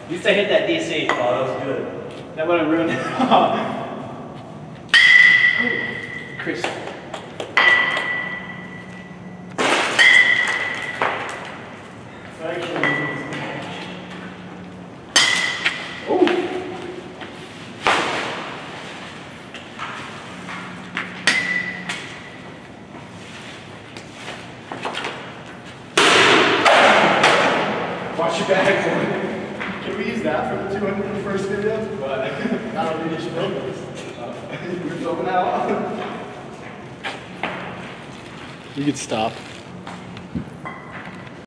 At least I hit that DC. Oh, that was good. That would have ruined it. Chris. Watch your back. Can we use that for the 201st video? What? I don't think you should film this. We're filming out. You could stop.